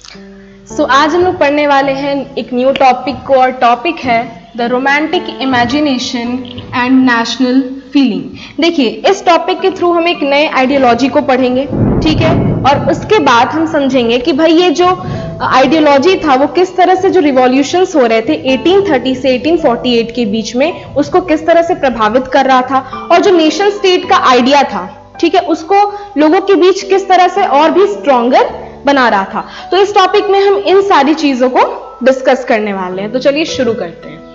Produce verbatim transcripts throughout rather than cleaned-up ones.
सो so, आज हम लोग पढ़ने वाले हैं एक न्यू टॉपिक को, और टॉपिक है the romantic imagination and national feeling. देखिए, इस टॉपिक के थ्रू हम एक नए आइडियोलॉजी को पढ़ेंगे, ठीक है, और उसके बाद हम समझेंगे कि भाई ये जो आइडियोलॉजी था वो किस तरह से जो रिवॉल्यूशंस हो रहे थे अठारह सौ तीस से अठारह सौ अड़तालीस के बीच में, उसको किस तरह से प्रभावित कर रहा था, और जो नेशन स्टेट का आइडिया था, ठीक है, उसको लोगों के बीच किस तरह से और भी स्ट्रॉन्गर बना रहा था। तो इस टॉपिक में हम इन सारी चीजों को डिस्कस करने वाले हैं। तो चलिए शुरू करते हैं।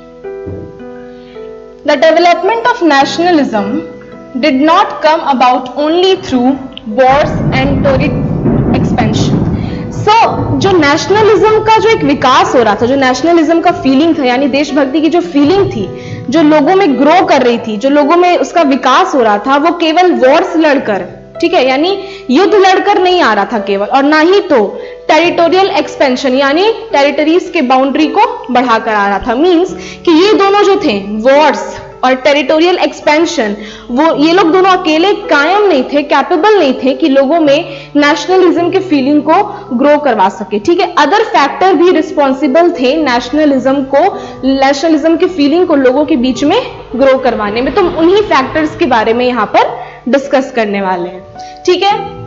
The development of nationalism did not come about only through wars and territorial expansion. So जो नेशनलिज्म का जो एक विकास हो रहा था, जो नेशनलिज्म का फीलिंग था, यानी देशभक्ति की जो फीलिंग थी, जो लोगों में ग्रो कर रही थी, जो लोगों में उसका विकास हो रहा था, वो केवल वॉर्स लड़कर, ठीक है, यानी युद्ध लड़कर नहीं आ रहा था केवल, और ना ही तो टेरिटोरियल एक्सपेंशन यानी टेरिटरीज के बाउंड्री को बढ़ाकर आ रहा था। मींस कि ये दोनों जो थे, वॉर्स और टेरिटोरियल एक्सपेंशन, वो ये लोग दोनों अकेले कायम नहीं थे, कैपेबल नहीं थे कि लोगों में नेशनलिज्म के फीलिंग को ग्रो करवा सके, ठीक है। अदर फैक्टर भी रिस्पॉन्सिबल थे नेशनलिज्म को, नेशनलिज्म के फीलिंग को लोगों के बीच में ग्रो करवाने में। तो उन्हीं फैक्टर्स के बारे में यहां पर डिस्कस करने वाले हैं, ठीक है।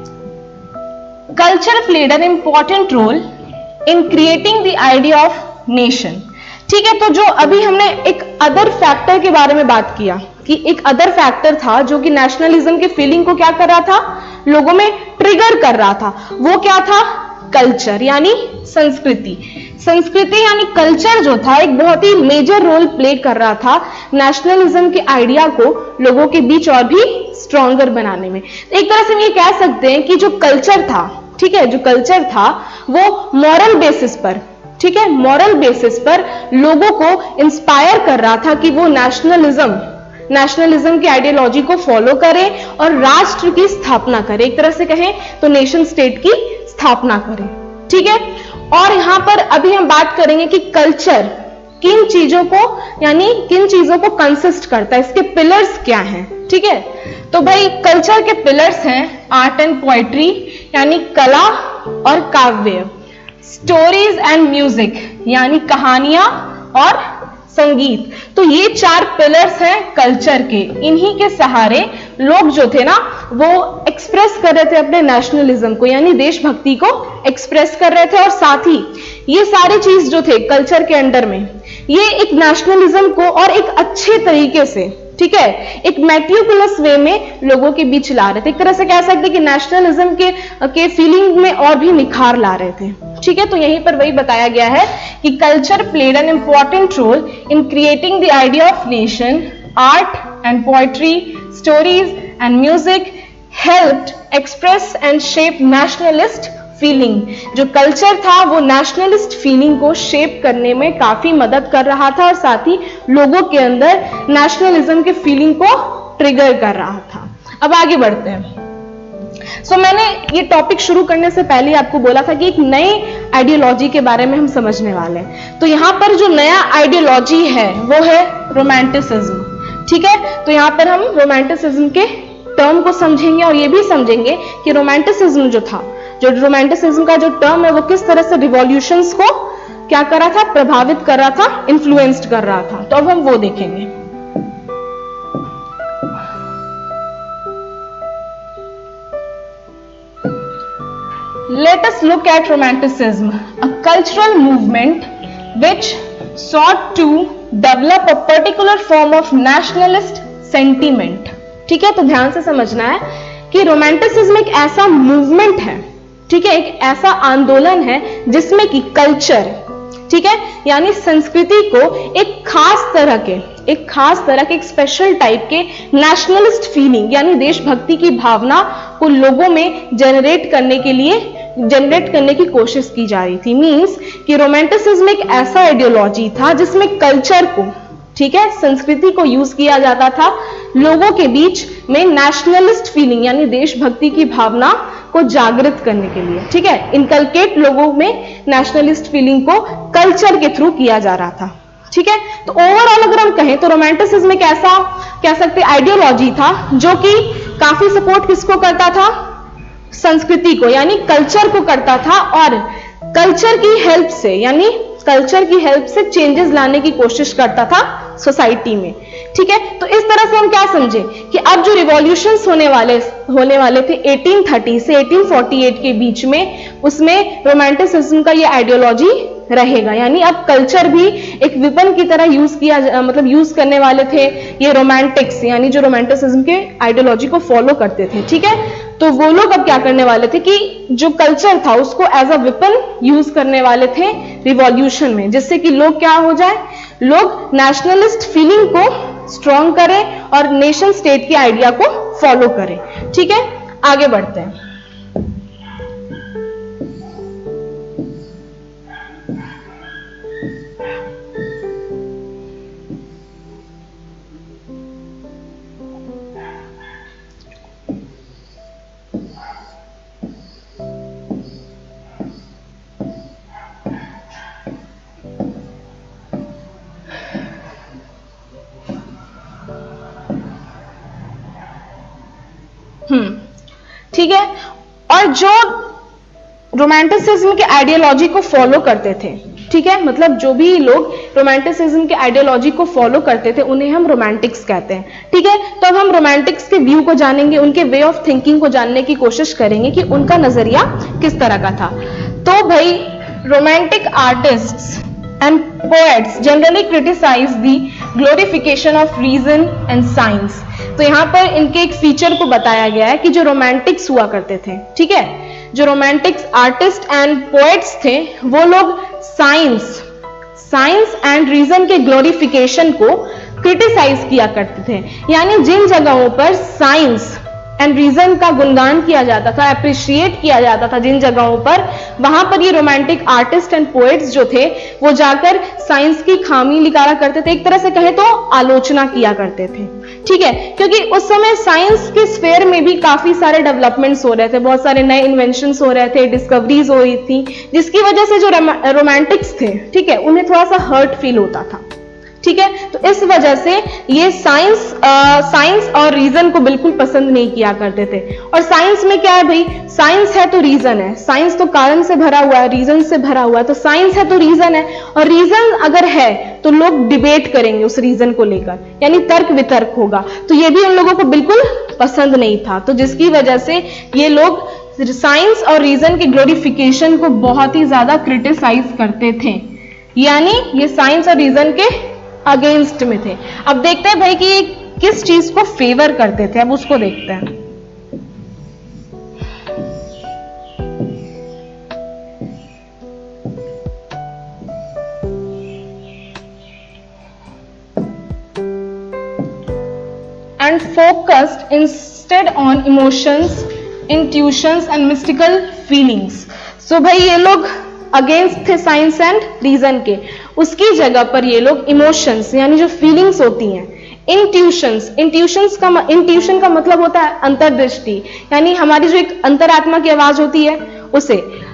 Culture played an important role in creating the idea of nation, ठीक है। तो जो अभी हमने एक अदर फैक्टर के बारे में बात किया कि एक अदर फैक्टर था जो कि नेशनलिज्म के फीलिंग को क्या कर रहा था, लोगों में ट्रिगर कर रहा था, वो क्या था, कल्चर यानी संस्कृति। संस्कृति यानी कल्चर जो था एक बहुत ही मेजर रोल प्ले कर रहा था नेशनलिज्म के आइडिया को लोगों के बीच और भी स्ट्रॉन्गर बनाने में। एक तरह से हम ये कह सकते हैं कि जो कल्चर था, ठीक है, जो कल्चर था वो मॉरल बेसिस पर, ठीक है, मॉरल बेसिस पर लोगों को इंस्पायर कर रहा था कि वो नेशनलिज्म नेशनलिज्म की आइडियोलॉजी को फॉलो करें और राष्ट्र की स्थापना करें, एक तरह से कहें तो नेशन स्टेट की स्थापना करें, ठीक है। और यहां पर अभी हम बात करेंगे कि कल्चर किन चीजों को यानी किन चीजों को कंसिस्ट करता है, इसके पिलर्स क्या हैं, ठीक है। तो भाई कल्चर के पिलर्स हैं आर्ट एंड पोएट्री यानी कला और काव्य, स्टोरीज एंड म्यूजिक यानी कहानियां और संगीत। तो ये चार पिलर्स हैं कल्चर के। इन्हीं के सहारे लोग जो थे ना वो एक्सप्रेस कर रहे थे अपने नेशनलिज्म को, यानी देशभक्ति को एक्सप्रेस कर रहे थे। और साथ ही ये सारी चीज जो थे कल्चर के अंडर में, ये एक नेशनलिज्म को और एक अच्छे तरीके से, ठीक है, एक मेटिकुलस वे में लोगों के बीच ला रहे थे। एक तरह से कह सकते कि नेशनलिज्म के के फीलिंग में और भी निखार ला रहे थे, ठीक है। तो यहीं पर वही बताया गया है कि culture played an important role in creating the idea of nation, art and poetry, stories and music helped express and shape nationalist feeling. जो कल्चर था वो नेशनलिस्ट फीलिंग को शेप करने में काफी मदद कर रहा था और साथ ही लोगों के अंदर नेशनलिज्म के फीलिंग को ट्रिगर कर रहा था। अब आगे बढ़ते हैं। सो so, मैंने ये टॉपिक शुरू करने से पहले आपको बोला था कि एक नई आइडियोलॉजी के बारे में हम समझने वाले हैं। तो यहां पर जो नया आइडियोलॉजी है वो है रोमांटिसिज्म, ठीक है। तो यहां पर हम रोमांटिसिज्म के टर्म को समझेंगे और ये भी समझेंगे कि रोमांटिसिज्म जो था, जो रोमांटिसिज्म का जो टर्म है वो किस तरह से रिवॉल्यूशंस को क्या कर रहा था, प्रभावित कर रहा था, इन्फ्लुएंस्ड कर रहा था। तो अब हम वो देखेंगे। Let us look at romanticism, a cultural movement which sought to develop a particular form of nationalist sentiment, ठीक है। तो ध्यान से समझना है कि रोमांटिसिज्म एक ऐसा मूवमेंट है, ठीक है, एक ऐसा आंदोलन है जिसमें कि कल्चर, ठीक है, यानी संस्कृति को एक खास तरह के एक खास तरह के एक स्पेशल टाइप के नेशनलिस्ट फीलिंग यानी देशभक्ति की भावना को लोगों में जनरेट करने के लिए जनरेट करने की कोशिश की जा रही थी। मींस कि रोमांटिसिज्म एक ऐसा आइडियोलॉजी था जिसमें कल्चर को, ठीक है, संस्कृति को यूज किया जाता था लोगों के बीच में नेशनलिस्ट फीलिंग यानी देशभक्ति की भावना को जागृत करने के लिए, ठीक है, इनकलकेट लोगों में नेशनलिस्ट फीलिंग को कल्चर के थ्रू किया जा रहा था, ठीक है। तो ओवरऑल अगर हम कहें तो रोमांटिसिज्म एक ऐसा कह सकते आइडियोलॉजी था जो कि काफी सपोर्ट किसको करता था, संस्कृति को यानी कल्चर को करता था, और कल्चर की हेल्प से, यानी कल्चर की हेल्प से चेंजेस लाने की कोशिश करता था सोसाइटी में। ठीक है, तो इस तरह से हम क्या समझे कि अब जो रिवॉल्यूशंस होने वाले होने वाले थे अठारह सौ तीस से अठारह सौ अड़तालीस के बीच में, उसमें रोमांटिसिज्म का ये आइडियोलॉजी रहेगा। यानी अब कल्चर भी एक विपन की तरह यूज किया, मतलब यूज करने वाले थे ये रोमांटिक्स, यानी जो रोमांटिसिज्म के आइडियोलॉजी को फॉलो करते थे। ठीक है, तो वो लोग अब क्या करने वाले थे कि जो कल्चर था उसको एज अ विपन यूज करने वाले थे रिवॉल्यूशन में, जिससे कि लोग क्या हो जाए, लोग नेशनलिस्ट फीलिंग को स्ट्रॉन्ग करें और नेशन स्टेट के आइडिया को फॉलो करें। ठीक है, आगे बढ़ते हैं। हम्म ठीक है, और जो रोमांटिसिज्म के आइडियोलॉजी को फॉलो करते थे, ठीक है, मतलब जो भी लोग रोमांटिसिज्म के आइडियोलॉजी को फॉलो करते थे उन्हें हम रोमांटिक्स कहते हैं। ठीक है, तो अब हम रोमांटिक्स के व्यू को जानेंगे, उनके वे ऑफ थिंकिंग को जानने की कोशिश करेंगे कि उनका नजरिया किस तरह का था। तो भाई, romantic artists and poets generally criticise the glorification of reason and science. तो यहां पर इनके एक फीचर को बताया गया है कि जो रोमांटिक्स हुआ करते थे, ठीक है, जो रोमांटिक्स आर्टिस्ट एंड पोएट्स थे वो लोग साइंस साइंस एंड रीजन के ग्लोरिफिकेशन को क्रिटिसाइज किया करते थे। यानी जिन जगहों पर साइंस एंड रीजन का गुणगान किया जाता था, अप्रिशिएट किया जाता था जिन जगहों पर, वहां पर ये रोमांटिक आर्टिस्ट एंड पोएट्स जो थे वो जाकर साइंस की खामी निकाला करते थे, एक तरह से कहे तो आलोचना किया करते थे। ठीक है, क्योंकि उस समय साइंस के स्फेयर में भी काफी सारे डेवलपमेंट्स हो रहे थे, बहुत सारे नए इन्वेंशंस हो रहे थे, डिस्कवरीज हो रही थी, जिसकी वजह से जो रोमांटिक्स थे, ठीक है, उन्हें थोड़ा सा हर्ट फील होता था। ठीक है, तो इस वजह से ये साइंस साइंस और रीजन को बिल्कुल पसंद नहीं किया करते थे। और साइंस में क्या है भाई, साइंस है तो रीजन है, साइंस तो कारण से भरा हुआ है, रीजन से भरा हुआ है, तो साइंस है तो रीजन है, और रीजन अगर है तो लोग डिबेट करेंगे उस रीजन को लेकर, यानी तर्क वितर्क होगा। तो ये भी उन लोगों को बिल्कुल पसंद नहीं था, तो जिसकी वजह से ये लोग साइंस और रीजन के ग्लोरिफिकेशन को बहुत ही ज्यादा क्रिटिसाइज करते थे, यानी ये साइंस और रीजन के अगेंस्ट में थे। अब देखते हैं भाई कि ये किस चीज को फेवर करते थे, अब उसको देखते हैं। And focused instead on emotions, intuitions and mystical feelings. So भाई ये लोग अगेंस्ट थे साइंस एंड रीजन के, उसकी जगह पर ये लोग इमोशंस यानी जो फीलिंग्स होती हैं, इंट्यूशंस इंट्यूशंस का इंट्यूशन का मतलब होता है अंतर्दृष्टि, यानी हमारी जो एक अंतरात्मा की आवाज होती है उसे,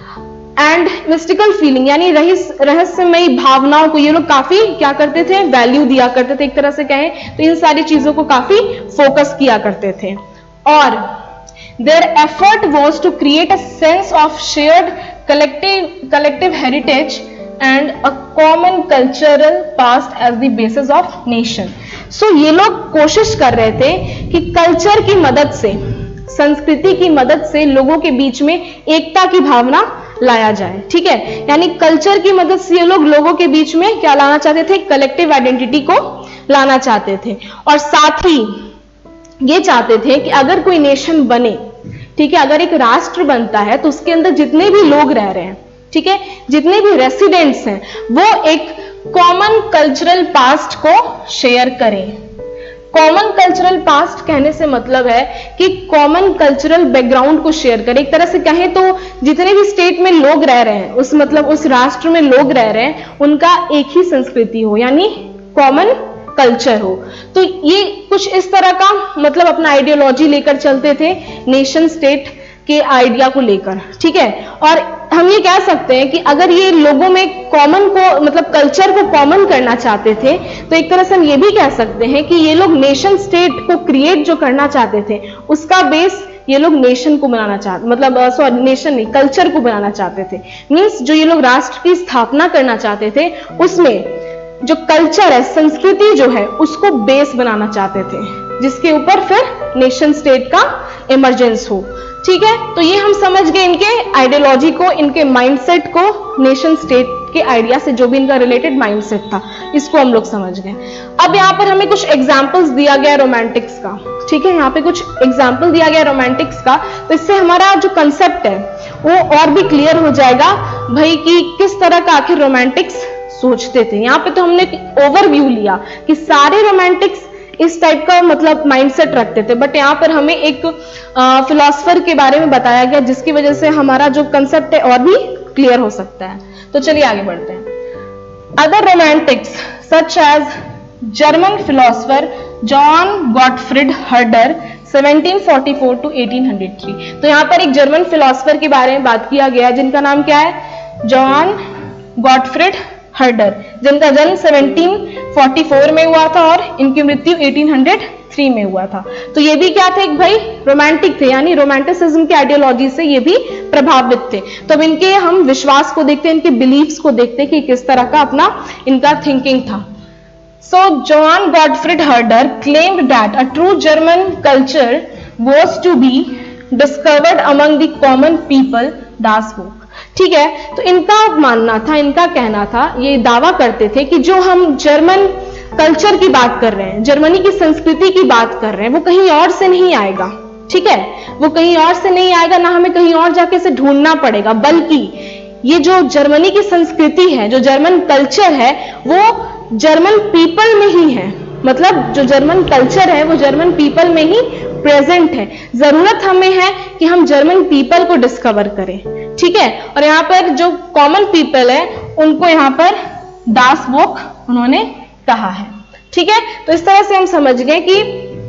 एंड मिस्टिकल फीलिंग यानी रहस्य रहस्यमयी भावनाओं को ये लोग काफी क्या करते थे, वैल्यू दिया करते थे, एक तरह से कहें तो इन सारी चीजों को काफी फोकस किया करते थे। और their effort was to create a sense of shared collective collective heritage and a common cultural past as the basis of nation. So ये लोग कोशिश कर रहे थे कि कल्चर की मदद से, संस्कृति की मदद से लोगों के बीच में एकता की भावना लाया जाए। ठीक है, यानी कल्चर की मदद से ये लोग लोगों के बीच में क्या लाना चाहते थे, कलेक्टिव आइडेंटिटी को लाना चाहते थे, और साथ ही ये चाहते थे कि अगर कोई नेशन बने, ठीक है, अगर एक राष्ट्र बनता है तो उसके अंदर जितने भी लोग रह रहे हैं, ठीक है, जितने भी रेसिडेंट्स हैं, वो एक कॉमन कल्चरल पास्ट को शेयर करें। कॉमन कल्चरल पास्ट कहने से मतलब है कि कॉमन कल्चरल बैकग्राउंड को शेयर करें। एक तरह से कहें तो जितने भी स्टेट में लोग रह रहे हैं, उस मतलब उस राष्ट्र में लोग रह रहे हैं, उनका एक ही संस्कृति हो, यानी कॉमन कल्चर हो। तो ये कुछ इस तरह का मतलब अपना आइडियोलॉजी लेकर चलते थे नेशन स्टेट के आइडिया को लेकर। ठीक है, और हम ये कह सकते हैं कि अगर ये लोगों में कॉमन को मतलब कल्चर को कॉमन करना चाहते थे, तो एक तरह से हम ये भी कह सकते हैं कि ये लोग नेशन स्टेट को क्रिएट जो करना चाहते थे उसका बेस ये लोग नेशन को बनाना चाहते, मतलब सॉरी नेशन नहीं, कल्चर को बनाना चाहते थे। मींस जो ये लोग राष्ट्र की स्थापना करना चाहते थे, उसमें जो कल्चर है, संस्कृति जो है, उसको बेस बनाना चाहते थे, जिसके ऊपर फिर नेशन स्टेट का इमरजेंस हो। ठीक है, तो ये हम समझ गए इनके आइडियोलॉजी को, इनके माइंडसेट को, नेशन स्टेट के आइडिया से जो भी इनका रिलेटेड माइंडसेट था, इसको हम लोग समझ गए। अब यहाँ पर हमें कुछ एग्जाम्पल्स दिया गया रोमांटिक्स का। ठीक है, यहाँ पे कुछ एग्जाम्पल दिया गया रोमांटिक्स का, तो इससे हमारा जो कंसेप्ट है वो और भी क्लियर हो जाएगा भाई कि किस तरह का आखिर रोमांटिक्स सोचते थे। यहाँ पे तो हमने ओवरव्यू लिया कि सारे रोमांटिक्स इस टाइप का मतलब माइंडसेट रखते थे, बट यहाँ पर हमें एक फिलोसफर के बारे में बताया गया, जिसकी वजह से हमारा जो कंसेप्ट है और भी क्लियर हो सकता है। तो चलिए आगे बढ़ते हैं। Other romantics such as German philosopher Johann Gottfried Herder seventeen forty four to eighteen hundred three. तो यहाँ पर एक जर्मन फिलोसफर के बारे में बात किया गया, जिनका नाम क्या है, जॉन गॉटफ्रिड हर्डर, जिनका जन्म सेवनटीन फोर्टी फोर में हुआ था और इनकी मृत्यु एटीन हंड्रेड थ्री में हुआ था। तो ये भी क्या थे, एक भाई रोमांटिक थे, यानी रोमांटिसिज्म की आइडियोलॉजी से ये भी प्रभावित थे। तो अब इनके हम विश्वास को देखते हैं, इनके बिलीफ्स को देखते हैं कि किस तरह का अपना इनका थिंकिंग था। So Johann Gottfried Herder claimed that a true German culture was to be discovered among the common people das Volk. ठीक है, तो इनका मानना था, इनका कहना था, ये दावा करते थे कि जो हम जर्मन कल्चर की बात कर रहे हैं, जर्मनी की संस्कृति की बात कर रहे हैं, वो कहीं और से नहीं आएगा। ठीक है, वो कहीं और से नहीं आएगा, ना हमें कहीं और जाके इसे ढूंढना पड़ेगा, बल्कि ये जो जर्मनी की संस्कृति है, जो जर्मन कल्चर है, वो जर्मन पीपल में ही है। मतलब जो जर्मन कल्चर है वो जर्मन पीपल में ही प्रेजेंट है। जरूरत हमें है कि हम जर्मन पीपल को डिस्कवर करें। ठीक है, और यहाँ पर जो कॉमन पीपल है उनको यहाँ पर दास वोक उन्होंने कहा है। ठीक है, तो इस तरह से हम समझ गए कि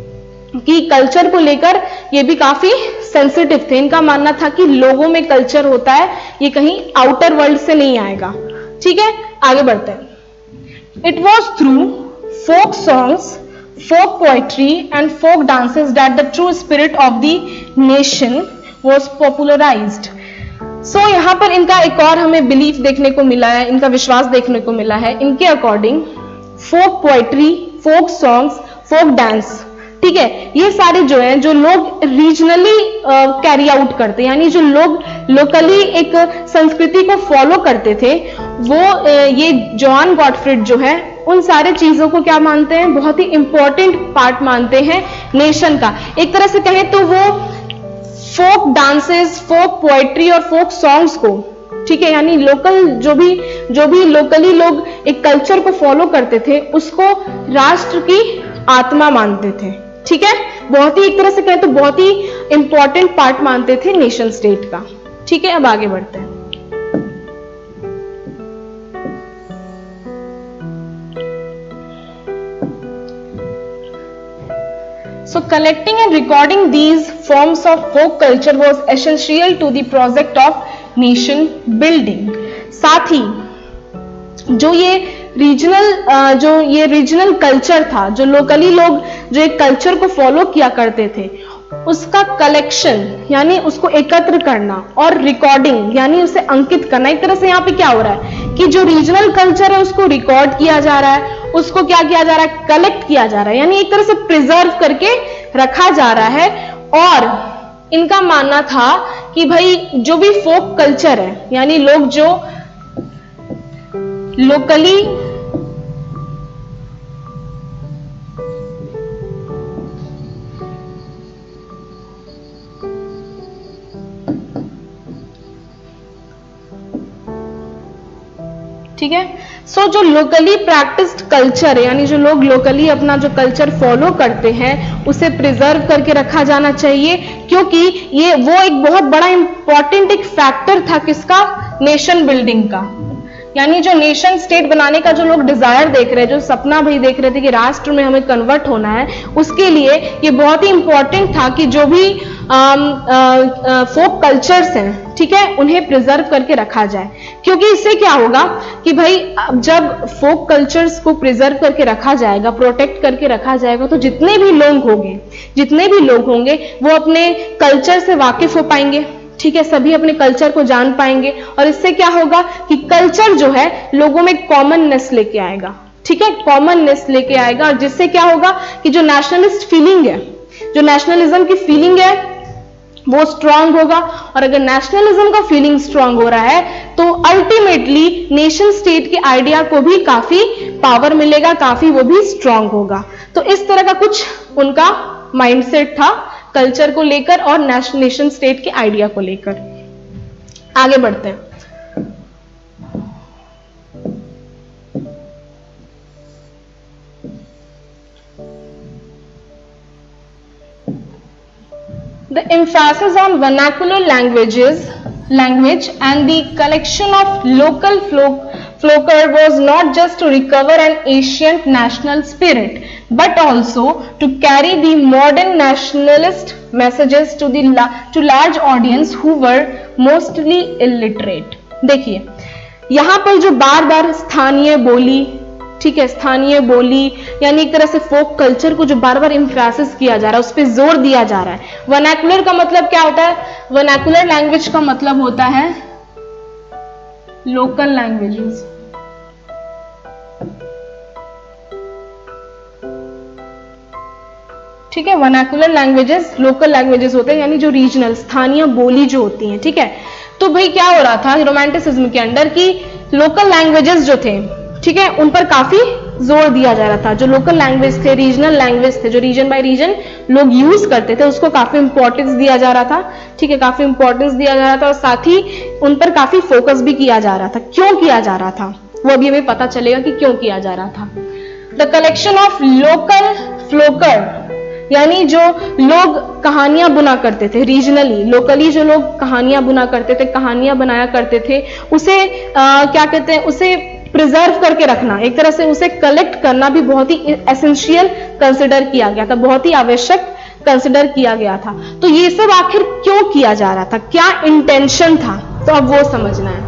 कि कल्चर को लेकर ये भी काफी सेंसिटिव थे। इनका मानना था कि लोगों में कल्चर होता है, ये कहीं आउटर वर्ल्ड से नहीं आएगा। ठीक है, आगे बढ़ते हैं। It was through folk songs, folk poetry and folk dances that the true spirit of the nation was popularized. So यहाँ पर इनका एक और हमें बिलीफ देखने को मिला है, इनका विश्वास देखने को मिला है। इनके according folk poetry, folk songs, folk dance, ठीक है, ये सारे जो हैं जो लोग रीजनली कैरी आउट करते, यानी जो लोग लोकली एक संस्कृति को फॉलो करते थे, वो uh, ये जॉन गॉटफ्रिड जो है उन सारे चीजों को क्या मानते हैं, बहुत ही इंपॉर्टेंट पार्ट मानते हैं नेशन का। एक तरह से कहें तो वो फोक डांसेस, फोक पोएट्री और फोक सॉन्ग्स को, ठीक है, यानी लोकल जो भी जो भी लोकली लोग एक कल्चर को फॉलो करते थे, उसको राष्ट्र की आत्मा मानते थे। ठीक है, बहुत ही एक तरह से कहें तो बहुत ही इंपॉर्टेंट पार्ट मानते थे नेशन स्टेट का। ठीक है, अब आगे बढ़ते हैं। So collecting and recording these forms of folk culture was essential to the project of nation building. साथ ही जो ये रीजनल जो ये रीजनल कल्चर था, जो लोकली लोग जो एक कल्चर को फॉलो किया करते थे, उसका कलेक्शन यानी उसको एकत्र करना और रिकॉर्डिंग यानी उसे अंकित करना। एक तरह से यहाँ पे क्या हो रहा है कि जो रीजनल कल्चर है उसको रिकॉर्ड किया जा रहा है, उसको क्या किया जा रहा है, कलेक्ट किया जा रहा है, यानी एक तरह से प्रिजर्व करके रखा जा रहा है। और इनका मानना था कि भाई जो भी फोक कल्चर है, यानी लोग जो लोकली ठीक है, सो so, जो लोकली प्रैक्टिस्ड कल्चर है, यानी जो लोग लोकली अपना जो कल्चर फॉलो करते हैं, उसे प्रिजर्व करके रखा जाना चाहिए, क्योंकि ये वो एक बहुत बड़ा इंपॉर्टेंट एक फैक्टर था किसका, नेशन बिल्डिंग का। यानी जो नेशन स्टेट बनाने का जो लोग डिजायर देख रहे हैं, जो सपना भाई देख रहे थे कि राष्ट्र में हमें कन्वर्ट होना है, उसके लिए ये बहुत ही इंपॉर्टेंट था कि जो भी फोक कल्चर्स हैं, ठीक है, उन्हें प्रिजर्व करके रखा जाए। क्योंकि इससे क्या होगा कि भाई जब फोक कल्चर्स को प्रिजर्व करके रखा जाएगा, प्रोटेक्ट करके रखा जाएगा, तो जितने भी लोग होंगे जितने भी लोग होंगे वो अपने कल्चर से वाकिफ हो पाएंगे, ठीक है, सभी अपने कल्चर को जान पाएंगे, और इससे क्या होगा कि कल्चर जो है लोगों में कॉमननेस लेके आएगा, ठीक है, कॉमननेस लेके आएगा, और जिससे क्या होगा कि जो नेशनलिस्ट फीलिंग है, जो नेशनलिज्म की फीलिंग है वो स्ट्रांग होगा। और अगर नेशनलिज्म का फीलिंग स्ट्रांग हो रहा है तो अल्टीमेटली नेशन स्टेट के आइडिया को भी काफी पावर मिलेगा, काफी वो भी स्ट्रांग होगा। तो इस तरह का कुछ उनका माइंडसेट था कल्चर को लेकर और नेशन स्टेट के आइडिया को लेकर। आगे बढ़ते हैं। The emphasis on vernacular languages, language and the collection of local folk, folklore was not just to recover an ancient national spirit, but also to carry the modern nationalist messages to the to large audience who were mostly illiterate. देखिए यहाँ पर जो बार बार स्थानीय बोली, ठीक है, स्थानीय बोली यानी एक तरह से फोक कल्चर को जो बार बार एम्फेसिस किया जा रहा है, उस पर जोर दिया जा रहा है। वर्नाकुलर का मतलब क्या होता है? वर्नाकुलर लैंग्वेज का मतलब होता है लोकल लैंग्वेजेस, ठीक है, वर्नाकुलर लैंग्वेजेस लोकल लैंग्वेजेस होते हैं, यानी जो रीजनल स्थानीय बोली जो होती हैं, ठीक है। तो भाई क्या हो रहा था रोमांटिसिज्म के अंडर की लोकल लैंग्वेजेस जो थे, ठीक है, उन पर काफी जोर दिया जा रहा था। जो लोकल लैंग्वेज थे, रीजनल लैंग्वेज थे, जो रीजन बाय रीजन लोग यूज करते थे, उसको काफी इंपॉर्टेंस दिया जा रहा था, ठीक है, काफी इंपॉर्टेंस दिया जा रहा था, और साथ ही उन पर काफी फोकस भी किया जा रहा था। क्यों किया जा रहा था वो अभी हमें पता चलेगा कि क्यों किया जा रहा था। The collection of local folklore, यानी जो लोग कहानियां बुना करते थे, रीजनली लोकली जो लोग कहानियां बुना करते थे, कहानियां बनाया करते थे, उसे आ, क्या कहते हैं, उसे प्रिजर्व करके रखना, एक तरह से उसे कलेक्ट करना भी बहुत ही एसेंशियल कंसिडर किया गया था, बहुत ही आवश्यक कंसिडर किया गया था। तो ये सब आखिर क्यों किया जा रहा था, क्या इंटेंशन था, तो अब वो समझना है।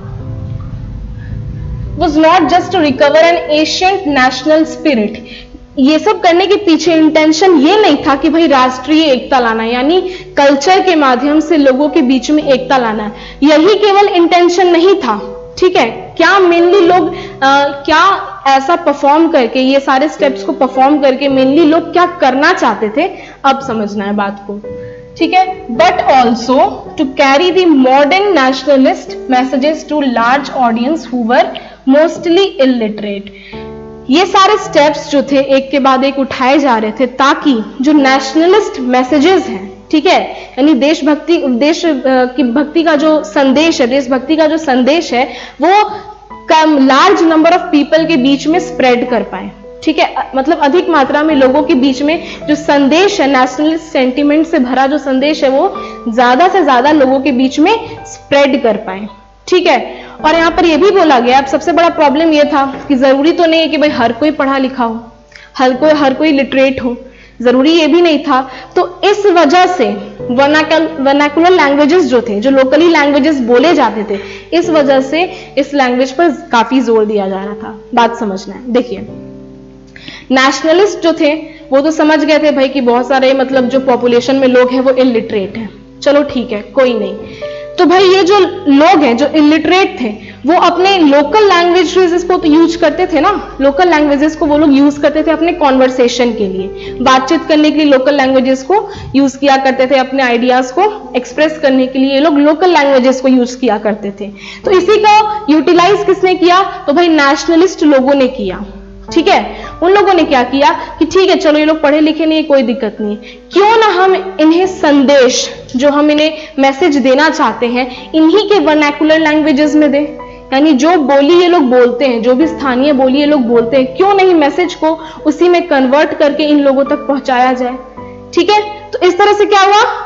Was not just to recover an ancient national spirit, ये सब करने के पीछे इंटेंशन ये नहीं था कि भाई राष्ट्रीय एकता लाना है, यानी कल्चर के माध्यम से लोगों के बीच में एकता लाना है, यही केवल इंटेंशन नहीं था, ठीक है। क्या मेनली लोग आ, क्या ऐसा परफॉर्म करके, ये सारे स्टेप्स को परफॉर्म करके मेनली लोग क्या करना चाहते थे, अब समझना है बात को, ठीक है। But also to carry the modern nationalist messages to large audience who were mostly illiterate. ये सारे स्टेप्स जो थे एक के बाद एक उठाए जा रहे थे ताकि जो नेशनलिस्ट मैसेजेस हैं, ठीक है, यानी देशभक्ति देश की भक्ति का जो संदेश है, देशभक्ति का जो संदेश है, वो कम लार्ज नंबर ऑफ पीपल के बीच में स्प्रेड कर पाए, ठीक है, मतलब अधिक मात्रा में लोगों के बीच में जो संदेश है, नेशनलिस्ट सेंटिमेंट से भरा जो संदेश है, वो ज्यादा से ज्यादा लोगों के बीच में स्प्रेड कर पाए, ठीक है। और यहाँ पर यह भी बोला गया, अब सबसे बड़ा प्रॉब्लम यह था कि जरूरी तो नहीं है कि भाई हर कोई पढ़ा लिखा हो, हर कोई हर कोई लिटरेट हो, जरूरी ये भी नहीं था। तो इस वजह से वर्नाकुलर लैंग्वेजेस जो थे, जो लोकली लैंग्वेजेस बोले जाते थे, इस वजह से इस लैंग्वेज पर काफी जोर दिया जा रहा था। बात समझना है। देखिए नेशनलिस्ट जो थे वो तो समझ गए थे भाई कि बहुत सारे मतलब जो पॉपुलेशन में लोग हैं वो इलिटरेट हैं, चलो ठीक है कोई नहीं। तो भाई ये जो लोग हैं जो इलिटरेट थे वो अपने लोकल लैंग्वेजेस को तो यूज करते थे ना, लोकल लैंग्वेजेस को वो लोग यूज करते थे अपने कॉन्वर्सेशन के लिए, बातचीत करने के लिए लोकल लैंग्वेजेस को यूज किया करते थे, अपने आइडियाज को एक्सप्रेस करने के लिए ये लोग लोकल लैंग्वेजेस को यूज किया करते थे। तो इसी को यूटिलाइज किसने किया, तो भाई नेशनलिस्ट लोगों ने किया, ठीक है। उन लोगों ने क्या किया कि ठीक है चलो ये लोग पढ़े लिखे नहीं, कोई दिक्कत नहीं, क्यों ना हम इन्हें संदेश जो हम इन्हें मैसेज देना चाहते हैं इन्हीं के वर्नाकुलर लैंग्वेजेस में दें, यानी जो बोली ये लोग बोलते हैं, जो भी स्थानीय बोली ये लोग बोलते हैं, क्यों नहीं मैसेज को उसी में कन्वर्ट करके इन लोगों तक पहुंचाया जाए, ठीक है। तो इस तरह से क्या हुआ,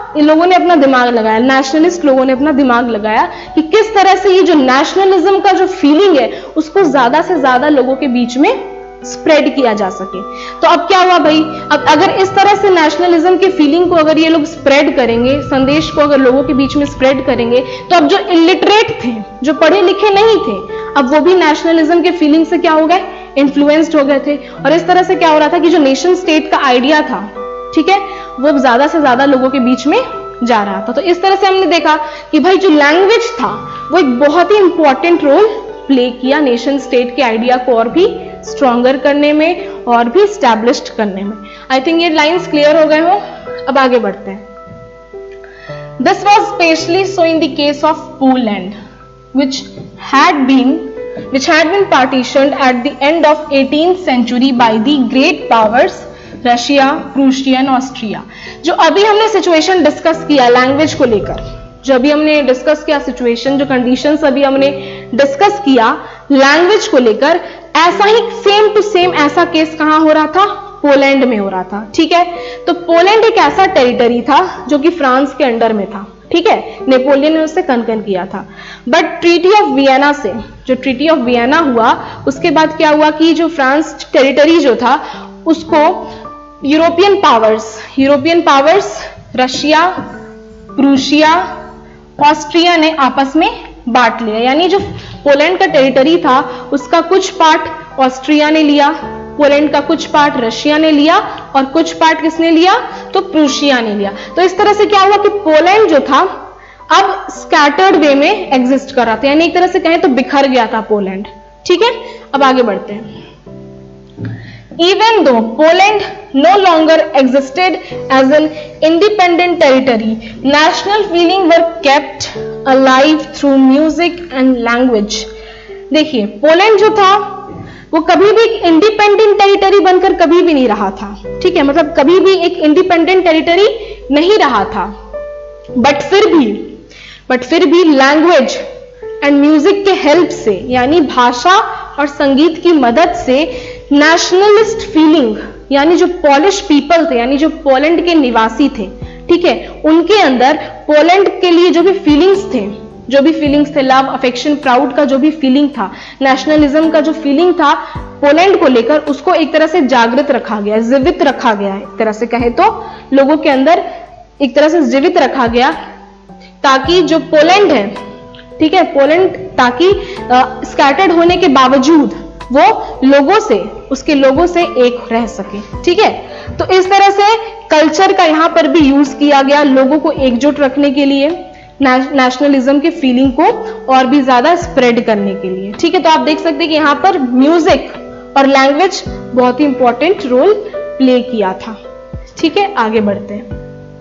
इन लोगों ने अपना दिमाग लगाया, नेशनलिस्ट लोगों ने अपना दिमाग लगाया कि किस तरह से ये जो नेशनलिज्म का जो फीलिंग है उसको ज्यादा से ज्यादा लोगों के बीच में स्प्रेड किया जा सके। तो अब क्या हुआ भाई, अब अगर इस तरह से नेशनलिज्म की फीलिंग को अगर ये लोग स्प्रेड करेंगे, संदेश को अगर लोगों के बीच में स्प्रेड करेंगे, तो अब जो इलिटरेट थे, जो पढ़े लिखे नहीं थे, अब वो भी नेशनलिज्म के फीलिंग से क्या हो गए, इन्फ्लुएंस्ड हो गए थे। और इस तरह से क्या हो रहा था कि जो नेशन स्टेट का आइडिया था, ठीक है, वो ज्यादा से ज्यादा लोगों के बीच में जा रहा था। तो इस तरह से हमने देखा कि भाई जो लैंग्वेज था वो एक बहुत ही इंपॉर्टेंट रोल प्ले किया नेशन स्टेट के आइडिया को और भी स्ट्रॉन्गर करने में और भी स्टैब्लिश्ड करने में। आई थिंक ये लाइंस क्लियर हो गए हो। अब आगे बढ़ते हैं। This was especially so in the case of Poland which had been which had been partitioned at the end of eighteenth century by the great powers Russia, Prussia, Austria. जो अभी हमने सिचुएशन डिस्कस किया language को लेकर, जो अभी हमने discuss किया सिचुएशन, जो कंडीशंस अभी हमने डिस्कस किया लैंग्वेज को लेकर, ऐसा ही सेम टू सेम ऐसा केस कहां हो रहा था, पोलैंड में हो रहा था। ठीक है, तो पोलैंड एक ऐसा टेरिटरी था जो कि फ्रांस के अंडर में था। ठीक है, नेपोलियन ने उससे कनकन किया था। बट ट्रीटी ऑफ वियना से, जो ट्रीटी ऑफ वियना हुआ, उसके बाद क्या हुआ कि जो फ्रांस टेरिटरी जो था उसको European powers European powers Russia, Prussia, Austria ने आपस में बांट लिया। यानी जो पोलैंड का टेरिटरी था उसका कुछ पार्ट ऑस्ट्रिया ने लिया, पोलैंड का कुछ पार्ट रशिया ने लिया और कुछ पार्ट किसने लिया, तो प्रूशिया ने लिया। तो इस तरह से क्या हुआ कि पोलैंड जो था अब स्कैटर्ड वे में एग्जिस्ट कर रहा था, यानी एक तरह से कहें तो बिखर गया था पोलैंड। ठीक है, अब आगे बढ़ते हैं। Even though Poland no longer existed as an independent territory, national feeling were kept alive through music and language. देखिए, पोलैंड जो था वो कभी भी एक इंडिपेंडेंट टेरिटरी बनकर कभी भी नहीं रहा था। ठीक है, मतलब कभी भी एक इंडिपेंडेंट टेरिटरी नहीं रहा था। बट फिर भी बट फिर भी लैंग्वेज एंड म्यूजिक के हेल्प से, यानी भाषा और संगीत की मदद से नेशनलिस्ट फीलिंग, यानी जो पोलिश पीपल थे, यानी जो पोलैंड के निवासी थे, ठीक है, उनके अंदर पोलैंड के लिए जो भी फीलिंग्स थे, जो भी फीलिंग्स थे, लव, अफेक्शन, प्राउड का जो भी फीलिंग था, नेशनलिज्म का जो फीलिंग था पोलैंड को लेकर, उसको एक तरह से जागृत रखा गया, जीवित रखा गया है। एक तरह से कहे तो लोगों के अंदर एक तरह से जीवित रखा गया, ताकि जो पोलैंड है, ठीक है, पोलैंड ताकि स्कैटर्ड होने के बावजूद वो लोगों से, उसके लोगों से एक रह सके। ठीक है, तो इस तरह से कल्चर का यहां पर भी यूज किया गया लोगों को एकजुट रखने के लिए, नेशनलिज्म के फीलिंग को और भी ज्यादा स्प्रेड करने के लिए। ठीक है, तो आप देख सकते हैं कि यहां पर म्यूजिक और लैंग्वेज बहुत ही इंपॉर्टेंट रोल प्ले किया था। ठीक है, आगे बढ़ते हैं।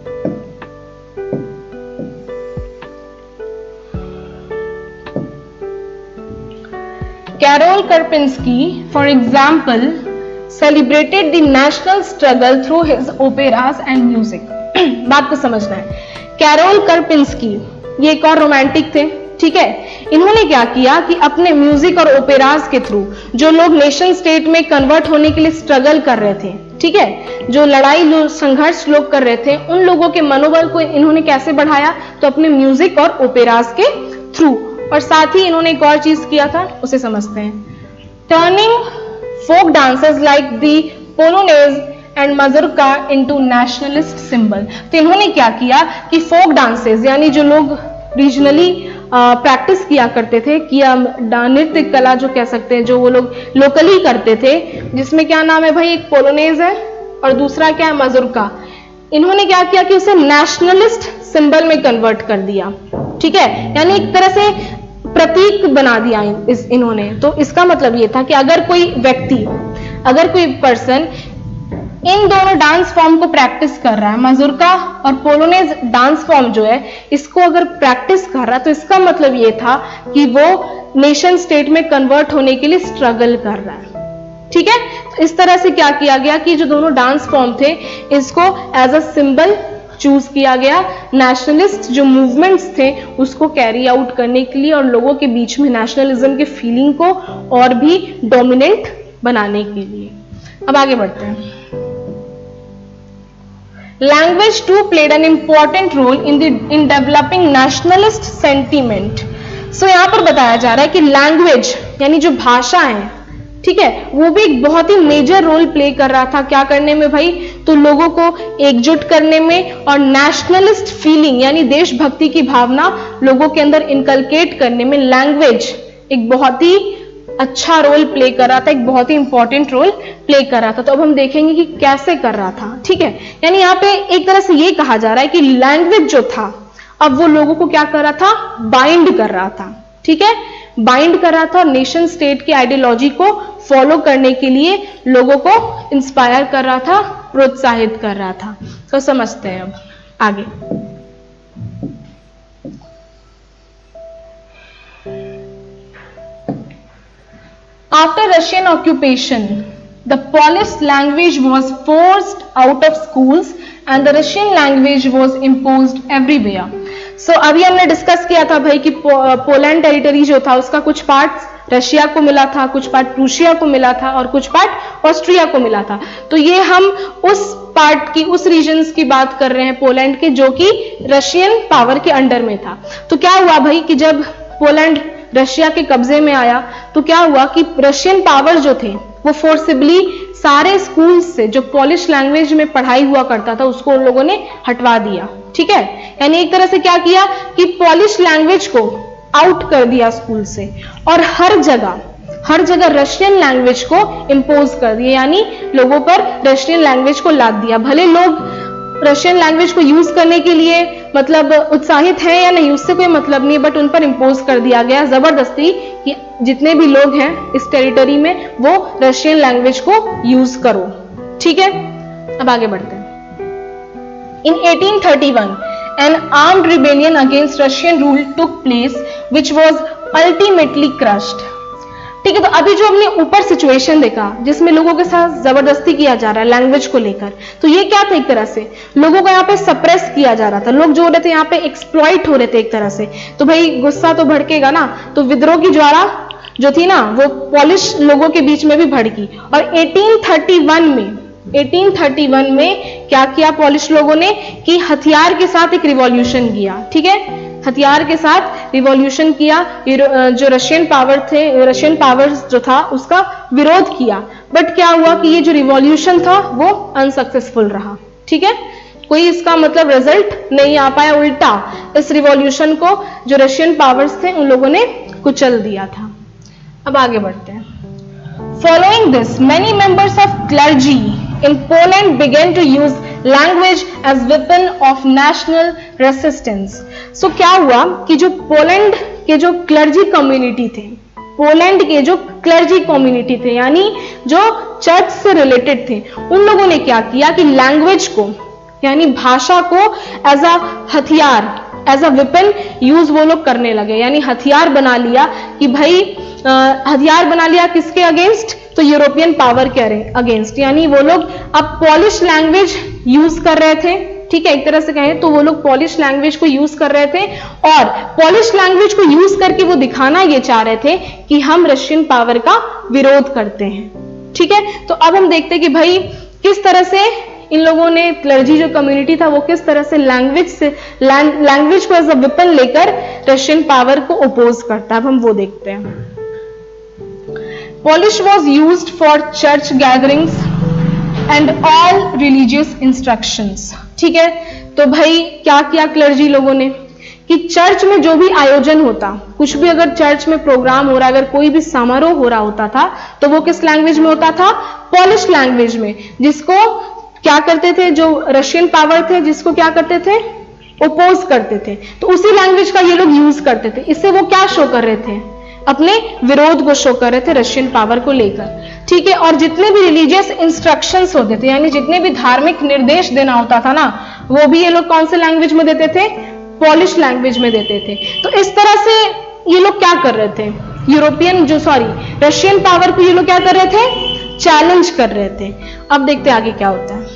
Karol Karpinski, for example, celebrated the national struggle through his operas and music. बात को समझना है। कैरोल कर्पिंस्की ये एक और रोमांटिक थे। ठीक है, इन्होंने क्या किया कि अपने म्यूजिक और ओपेराज के थ्रू जो लोग नेशन स्टेट में कन्वर्ट होने के लिए स्ट्रगल कर रहे थे, ठीक है, जो लड़ाई लो, संघर्ष लोग कर रहे थे, उन लोगों के मनोबल को इन्होंने कैसे बढ़ाया, तो अपने म्यूजिक और ओपेराज के थ्रू। और साथ ही इन्होंने एक और चीज किया था, उसे समझते हैं। Turning folk dances like the polonaise and mazurka into nationalist symbol. तो इन्होंने क्या किया कि फोक डांसेस, यानी जो लोग रीजनली प्रैक्टिस किया करते थे, किया नृत्य कला जो कह सकते हैं, जो वो लोग लोकली करते थे, जिसमें क्या नाम है भाई, एक पोलोनेज है और दूसरा क्या है, मजूरका। इन्होंने क्या किया कि उसे नेशनलिस्ट सिंबल में कन्वर्ट कर दिया। ठीक है, यानी एक तरह से प्रतीक बना दिया इस इन्होंने। तो इसका मतलब ये था कि अगर कोई व्यक्ति, अगर कोई पर्सन इन दोनों डांस फॉर्म को प्रैक्टिस कर रहा है, मजूरका और पोलोनेज डांस फॉर्म जो है, इसको अगर प्रैक्टिस कर रहा है, तो इसका मतलब ये था कि वो नेशन स्टेट में कन्वर्ट होने के लिए स्ट्रगल कर रहा है। ठीक है, तो इस तरह से क्या किया गया कि जो दोनों डांस फॉर्म थे, इसको एज अ सिंबल चूज किया गया, नेशनलिस्ट जो मूवमेंट्स थे उसको कैरी आउट करने के लिए और लोगों के बीच में नेशनलिज्म के फीलिंग को और भी डोमिनेंट बनाने के लिए। अब आगे बढ़ते हैं। Language too played an important role in the in developing nationalist sentiment. So यहाँ पर बताया जा रहा है कि लैंग्वेज यानी जो भाषा है, ठीक है, वो भी एक बहुत ही मेजर रोल प्ले कर रहा था। क्या करने में भाई? तो लोगों को एकजुट करने में और नेशनलिस्ट फीलिंग यानी देशभक्ति की भावना लोगों के अंदर इनकलकेट करने में लैंग्वेज एक बहुत ही अच्छा रोल प्ले कर रहा था, एक बहुत ही इंपॉर्टेंट रोल प्ले कर रहा था। तो अब हम देखेंगे कि कैसे कर रहा था, ठीक है। यानी यहाँ पे एक तरह से ये कहा जा रहा है कि लैंग्वेज जो था अब वो लोगों को क्या कर रहा था? बाइंड कर रहा था, ठीक है, बाइंड कर रहा था और नेशन स्टेट की आइडियोलॉजी को फॉलो करने के लिए लोगों को इंस्पायर कर रहा था, प्रोत्साहित कर रहा था। तो समझते हैं अब आगे। After Russian occupation, the Polish language was forced out of schools and the Russian language was imposed everywhere. So अभी हमने डिस्कस किया था भाई कि पो, पोलैंड टेरिटरी जो था उसका कुछ पार्ट रशिया को मिला था, कुछ पार्ट प्रूशिया को मिला था और कुछ पार्ट ऑस्ट्रिया को मिला था। तो ये हम उस पार्ट की, उस रीजन्स की बात कर रहे हैं पोलैंड के, जो कि रशियन पावर के अंडर में था। तो क्या हुआ भाई कि जब पोलैंड रशिया के कब्जे में आया तो क्या हुआ कि रशियन पावर जो थे वो फोर्सिबली सारे स्कूल से जो पॉलिश लैंग्वेज में पढ़ाई हुआ करता था उसको उन लोगों ने हटवा दिया, ठीक है। यानी एक तरह से क्या किया कि पॉलिश लैंग्वेज को आउट कर दिया स्कूल से और हर जगह हर जगह रशियन लैंग्वेज को इंपोज कर दिया, यानी लोगों पर रशियन लैंग्वेज को लाद दिया। भले लोग रशियन लैंग्वेज को यूज करने के लिए मतलब उत्साहित हैं या नहीं, उससे कोई मतलब नहीं, बट उन पर इंपोज कर दिया गया जबरदस्ती कि जितने भी लोग हैं इस टेरिटरी में वो रशियन लैंग्वेज को यूज करो, ठीक है। अब आगे बढ़ते हैं। In eighteen thirty one an armed rebellion against Russian rule took place which was ultimately crushed, ठीक है। तो अभी जो हमने ऊपर सिचुएशन देखा जिसमें लोगों के साथ जबरदस्ती किया जा रहा है लैंग्वेज को लेकर, तो ये क्या था? एक तरह से लोगों को यहाँ पे सप्रेस किया जा रहा था, लोग जो हो रहे थे यहाँ पे एक्सप्लॉइट हो रहे थे एक तरह से। तो भाई गुस्सा तो भड़केगा ना, तो विद्रोह की ज्वाला जो थी ना वो पॉलिश लोगों के बीच में भी भड़की। और एटीन थर्टी वन में एटीन थर्टी वन में क्या किया पॉलिश लोगों ने कि हथियार के साथ एक रिवॉल्यूशन किया, ठीक है, हथियार के साथ रिवॉल्यूशन किया, जो रशियन पावर थे रशियन पावर जो था उसका विरोध किया। बट क्या हुआ कि ये जो रिवॉल्यूशन था वो अनसक्सेसफुल रहा, ठीक है, कोई इसका मतलब रिजल्ट नहीं आ पाया, उल्टा इस रिवॉल्यूशन को जो रशियन पावर्स थे उन लोगों ने कुचल दिया था। अब आगे बढ़ते हैं। Following this many members of clergy in Poland began to use language as weapon of national resistance. So क्या हुआ कि जो पोलैंड के जो क्लर्जी कम्युनिटी थे, पोलैंड के जो क्लर्जी कम्युनिटी थे यानी जो चर्च से रिलेटेड थे, उन लोगों ने क्या किया कि लैंग्वेज को यानी भाषा को एज अ हथियार, एज अ वेपन यूज वो लोग करने लगे। यानी हथियार बना लिया कि भाई हथियार बना लिया किसके अगेंस्ट? तो यूरोपियन पावर के अगेंस्ट। यानी वो लोग अब पॉलिश लैंग्वेज यूज कर रहे थे, ठीक है, एक तरह से कहें तो वो लोग पॉलिश लैंग्वेज को यूज कर रहे थे और पॉलिश लैंग्वेज को यूज करके वो दिखाना ये चाह रहे थे कि हम रशियन पावर का विरोध करते हैं, ठीक है। तो अब हम देखते हैं कि भाई किस तरह से इन लोगों ने, क्लर्जी जो कम्युनिटी था वो किस तरह से लैंग्वेज से लैंग्वेज को एज अ वेपन लेकर रशियन पावर को ओपोज करता है। अब हम वो देखते हैं। Polish was used for church gatherings and all religious instructions, ठीक है। तो भाई क्या किया क्लर्जी लोगों ने कि चर्च में जो भी आयोजन होता, कुछ भी अगर चर्च में प्रोग्राम हो रहा, अगर कोई भी समारोह हो रहा होता था तो वो किस लैंग्वेज में होता था? पॉलिश लैंग्वेज में, जिसको क्या करते थे जो रशियन पावर थे, जिसको क्या करते थे? ओपोज करते थे। तो उसी लैंग्वेज का ये लोग यूज करते थे। इससे वो क्या शो कर रहे थे? अपने विरोध को शो कर रहे थे रशियन पावर को लेकर, ठीक है। और जितने भी रिलीजियस इंस्ट्रक्शंस होते थे यानी जितने भी धार्मिक निर्देश देना होता था ना, वो भी ये लोग कौन से लैंग्वेज में देते थे? पॉलिश लैंग्वेज में देते थे। तो इस तरह से ये लोग क्या कर रहे थे? यूरोपियन जो सॉरी रशियन पावर को ये लोग क्या कर रहे थे? चैलेंज कर रहे थे। अब देखते हैं आगे क्या होता है।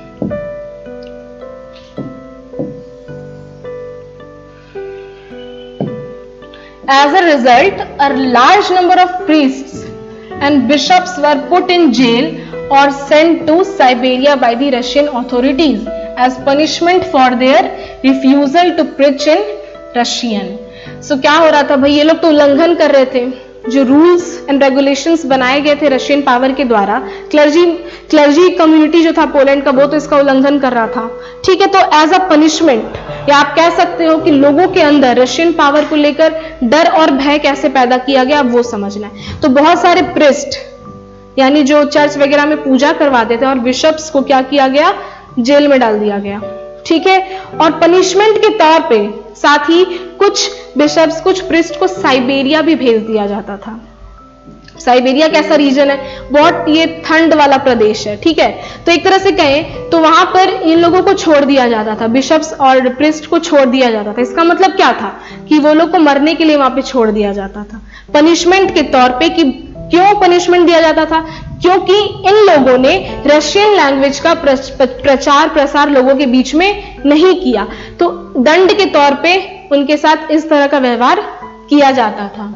As a result, a large number of priests and bishops were put in jail or sent to Siberia by the Russian authorities as punishment for their refusal to preach in Russian. So क्या हो रहा था भाई, ये लोग तो उल्लंघन कर रहे थे जो रूल्स एंड रेगुलेशंस बनाए गए थे रशियन पावर के द्वारा। क्लर्जी क्लर्जी कम्युनिटी जो था पोलैंड का, वो तो इसका उल्लंघन कर रहा था, ठीक है। तो एज अ पनिशमेंट, या आप कह सकते हो कि लोगों के अंदर रशियन पावर को लेकर डर और भय कैसे पैदा किया गया, अब वो समझना है। तो बहुत सारे प्रिस्ट यानी जो चर्च वगैरह में पूजा करवाते थे और बिशप्स को क्या किया गया, जेल में डाल दिया गया, ठीक है। और पनिशमेंट के तौर पे साथ ही कुछ बिशप्स, कुछ प्रिस्ट को साइबेरिया भी भेज दिया जाता था। साइबेरिया कैसा रीजन है, बहुत ये ठंड वाला प्रदेश है, ठीक है। तो एक तरह से कहें तो वहां पर इन लोगों को छोड़ दिया जाता था, बिशप्स और प्रिस्ट को छोड़ दिया जाता था। इसका मतलब क्या था कि वो लोग को मरने के लिए वहां पे छोड़ दिया जाता था पनिशमेंट के तौर पे। कि क्यों पनिशमेंट दिया जाता था, क्योंकि इन लोगों ने रशियन लैंग्वेज का प्रचार प्रसार लोगों के बीच में नहीं किया, तो दंड के तौर पे उनके साथ इस तरह का व्यवहार किया जाता था।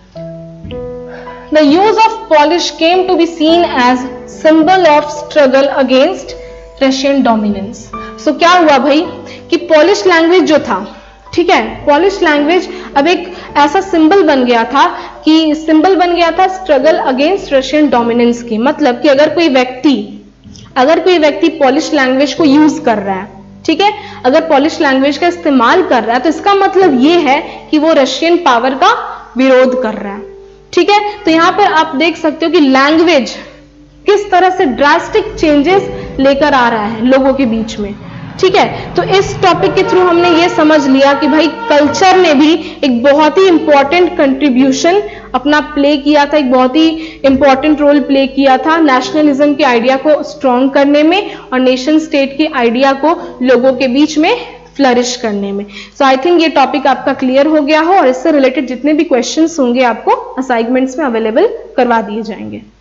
The use of Polish came to be seen as symbol of struggle against Russian dominance. So क्या हुआ भाई कि पॉलिश लैंग्वेज जो था, ठीक है, पॉलिश लैंग्वेज अब एक ऐसा सिंबल बन गया था कि सिंबल बन गया था स्ट्रगल अगेंस्ट रशियन डोमिनेंस की। मतलब कि अगर कोई व्यक्ति अगर कोई व्यक्ति पॉलिश लैंग्वेज को यूज कर रहा है, ठीक है, अगर पॉलिश लैंग्वेज का इस्तेमाल कर रहा है, तो इसका मतलब यह है कि वो रशियन पावर का विरोध कर रहा है, ठीक है। तो यहां पर आप देख सकते हो कि लैंग्वेज किस तरह से ड्रास्टिक चेंजेस लेकर आ रहा है लोगों के बीच में, ठीक है। तो इस टॉपिक के थ्रू हमने ये समझ लिया कि भाई कल्चर ने भी एक बहुत ही इंपॉर्टेंट कंट्रीब्यूशन अपना प्ले किया था, एक बहुत ही इंपॉर्टेंट रोल प्ले किया था नेशनलिज्म के आइडिया को स्ट्रॉन्ग करने में और नेशन स्टेट के आइडिया को लोगों के बीच में फ्लरिश करने में। सो आई थिंक ये टॉपिक आपका क्लियर हो गया हो और इससे रिलेटेड जितने भी क्वेश्चंस होंगे आपको असाइनमेंट्स में अवेलेबल करवा दिए जाएंगे।